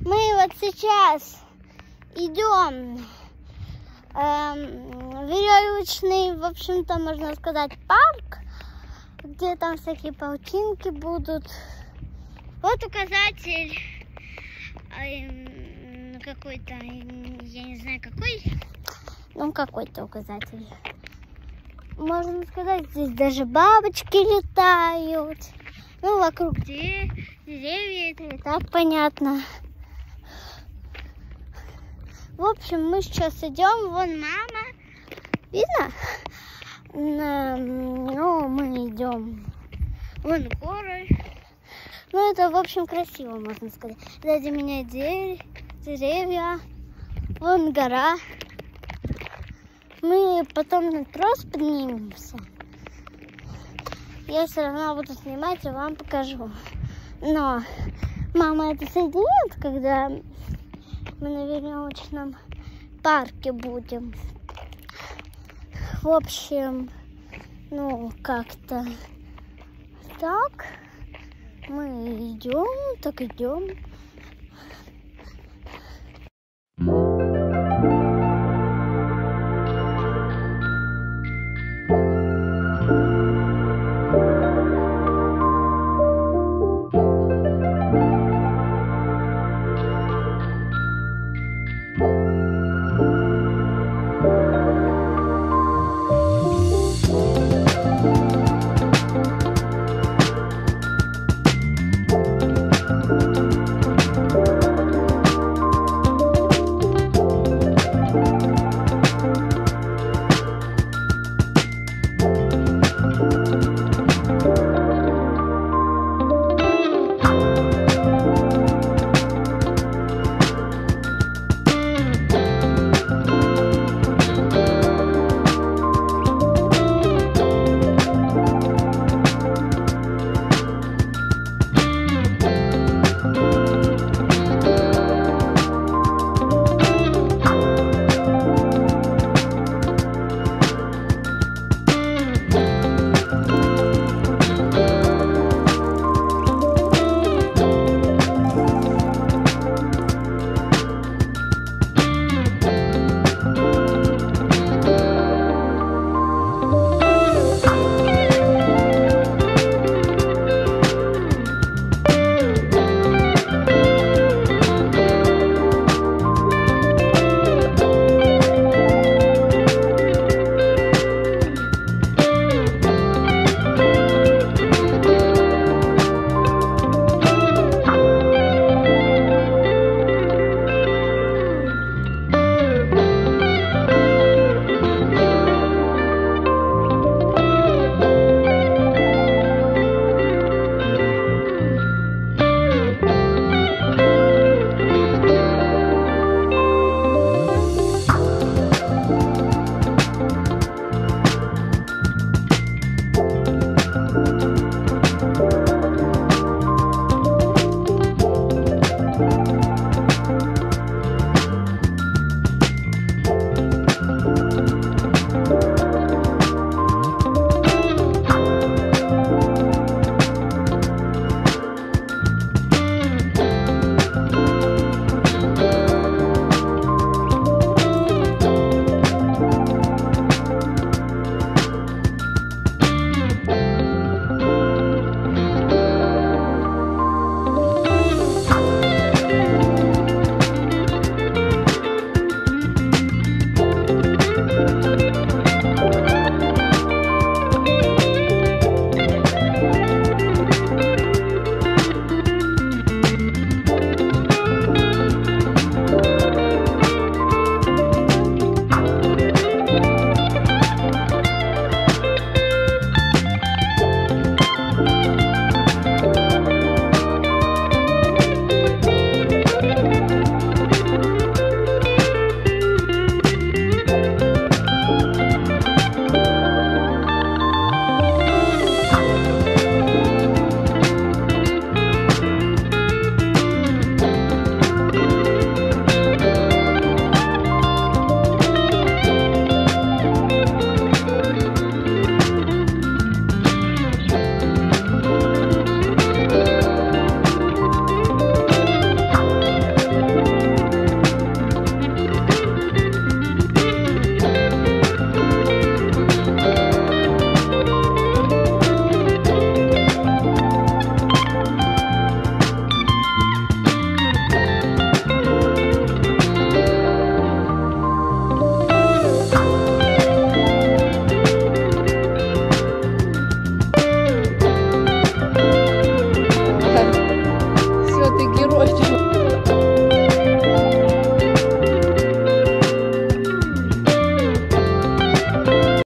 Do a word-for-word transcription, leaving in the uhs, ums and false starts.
Мы вот сейчас идем эм, в веревочный, в общем-то, можно сказать, парк, где там всякие паутинки будут. Вот указатель эм, какой-то, я не знаю какой, ну какой-то указатель. Можно сказать, здесь даже бабочки летают. Ну, вокруг де- деревья, это и так понятно. В общем, мы сейчас идем, вон мама, видно? Ну, мы идем, вон горы. Ну, это, в общем, красиво, можно сказать. Сзади меня деревья, вон гора. Мы потом на трос поднимемся. Я все равно буду снимать и вам покажу. Но мама это соединит, когда мы на веревочном парке будем. В общем, ну, как-то так. Мы идем, так идем.